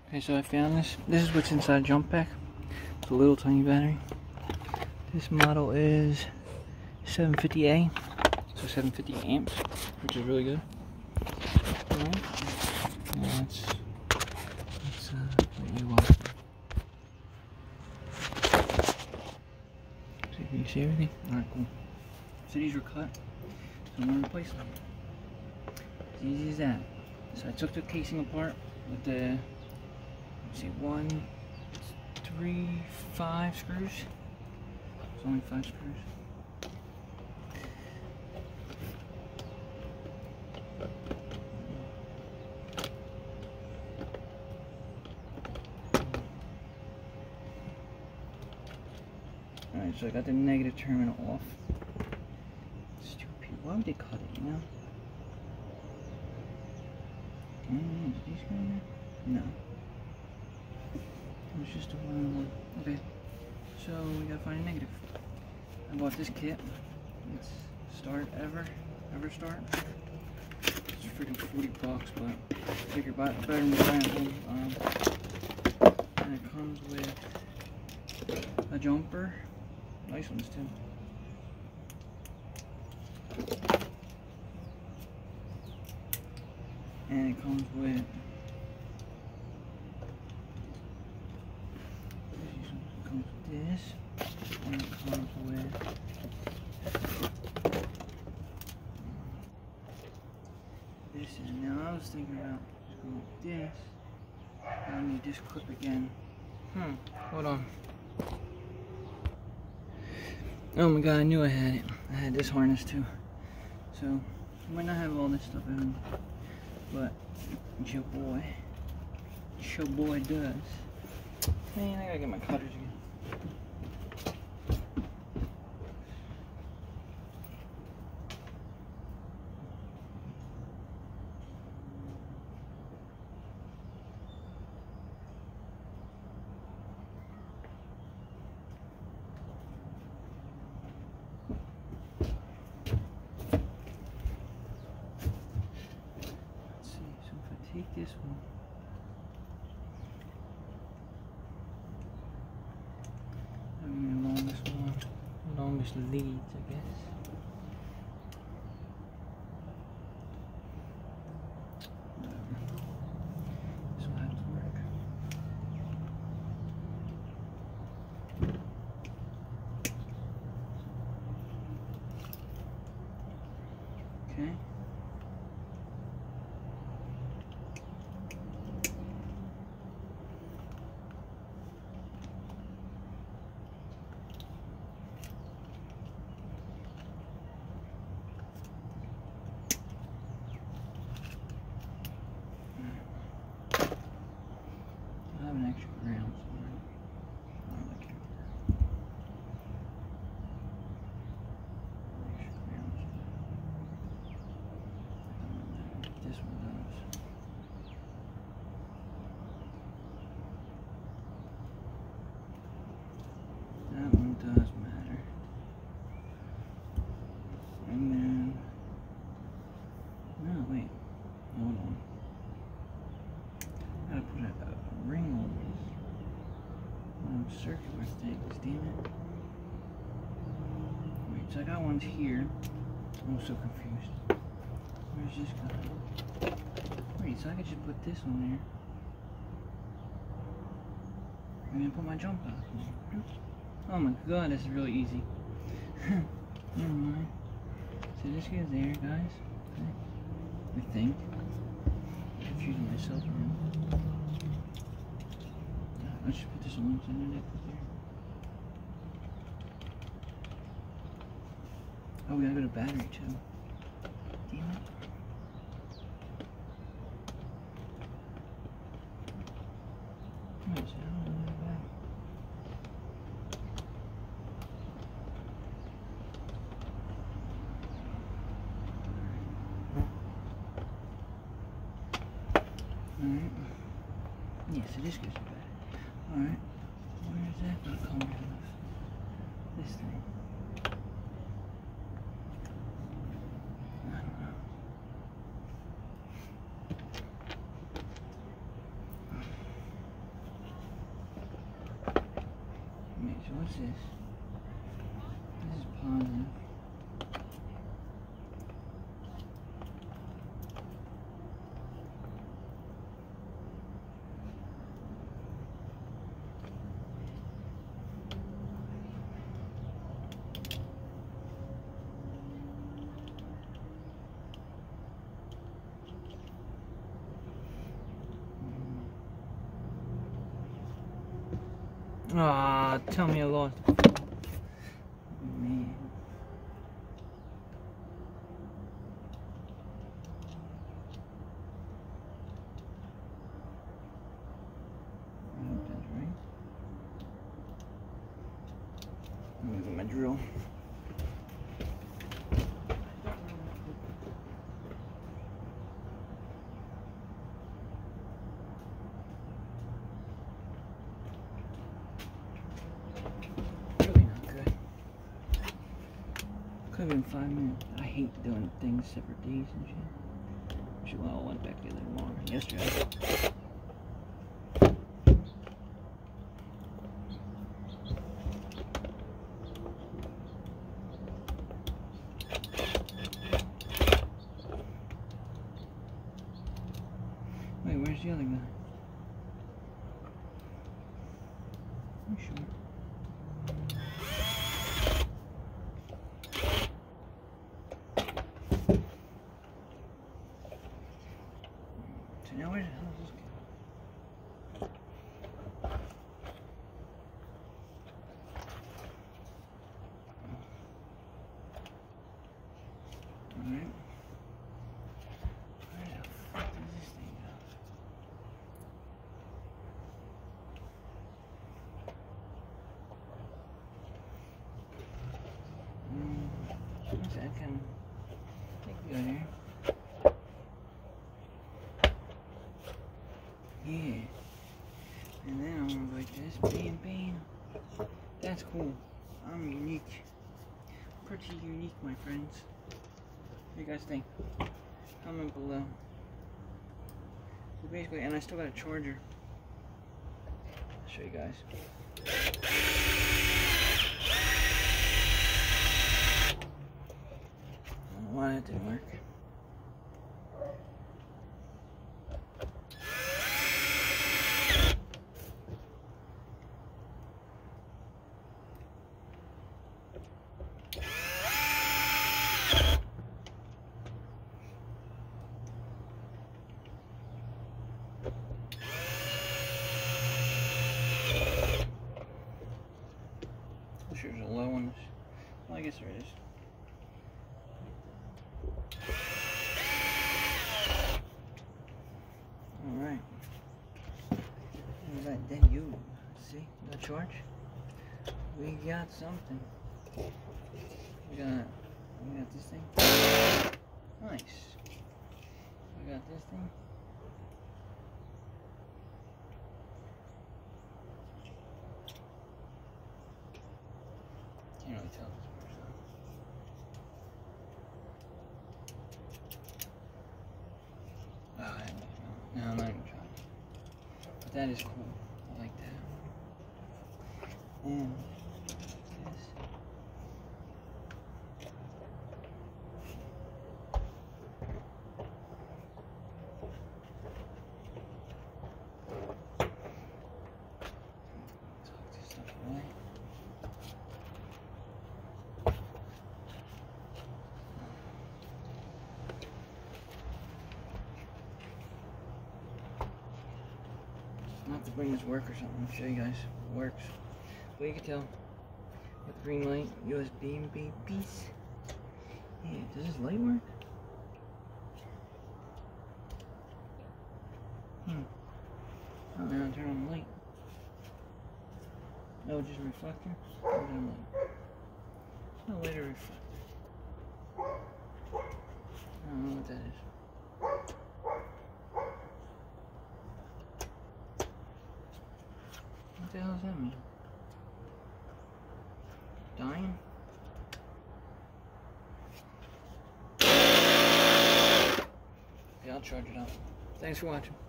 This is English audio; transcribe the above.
Okay, so I found this. This is what's inside the jump pack. It's a little tiny battery. This model is 750A, so 750 amps, which is really good. Alright. Now let's let you see if you can see everything. Alright, cool. So these were cut, so I'm going to replace them. As easy as that. So I took the casing apart with the, let's see, 1, 3, 5 screws. It's only 5 screws. Alright, so I got the negative terminal off. Stupid. Why would they cut it, you know? Did these go in there? No. It was just a one. Okay. So we gotta find a negative. I bought this kit. It's Start Ever Start. It's freaking $40, but I figure better than buying a whole. And it comes with a jumper. Nice ones too. And it comes with this, and it comes with this. And now I was thinking about just going with this. I need this clip again. Hold on. Oh my god, I knew I had it. I had this harness too. So, I might not have all this stuff in, but your boy does. Man, I gotta get my cutters again. Take this one. I mean, the longest leads, I guess. This will have to work. Okay. An extra ground somewhere. Oh, I can't remember. Extra ground somewhere. This one does. That one does matter. And then, no, wait, hold on. I gotta put a ring on this. One of those circular things, damn it. Wait, so I got ones here. I'm so confused. Where's this guy? Wait, so I could just put this on there. And then put my jump out on there. Oh my god, this is really easy. Never mind. So this goes there, guys. Okay. I think. Confusing myself around. I should put this on the internet there. Oh, we gotta go to battery too. Damn it. Wait, so I don't know where battery. Alright. Yeah, so this goes to battery. Alright, where is that going to come out of? This thing. I don't know. What's this? This is positive. Ah, tell me I lost. Man. I hope that's right. I'm using my drill. Could have been 5 minutes. I hate doing things separate days and shit. Well, I went back together tomorrow. Yesterday. Wait, where's the other guy? I'm sure. Now where the hell is this guy? Alright. Where the fuck does this thing go? One second. Take you out here. Yeah, and then I'm gonna like this, bam, bam. That's cool. I'm unique. Pretty unique, my friends. What do you guys think? Comment below. So basically, and I still got a charger. I'll show you guys. I don't know why that didn't work. Sure there's a low one. Well, I guess there is. Alright. Then you see the charge? We got something. We got this thing. Nice. We got this thing. Can't really tell this person. Oh, I don't know. No, I'm not even trying. But that is cool. I like that. And this. Tuck this stuff away. I'll have to bring this work or something to show you guys if it works. But you can tell with the green light, USB and piece. Yeah, does this light work? Oh, now I'll turn on the light. Oh, just a reflector? Turn on light. No light or reflector. I don't know what that is. What the hell does that mean? Dying? Yeah, I'll charge it up. Thanks for watching.